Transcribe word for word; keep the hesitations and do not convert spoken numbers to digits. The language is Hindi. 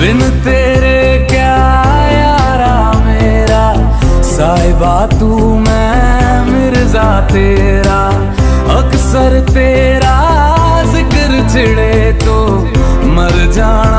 बिन तेरे क्या यारा मेरा, साहिबा तू मैं मिर्जा तेरा। अक्सर तेरा जिक्र छिड़े तो मर जाना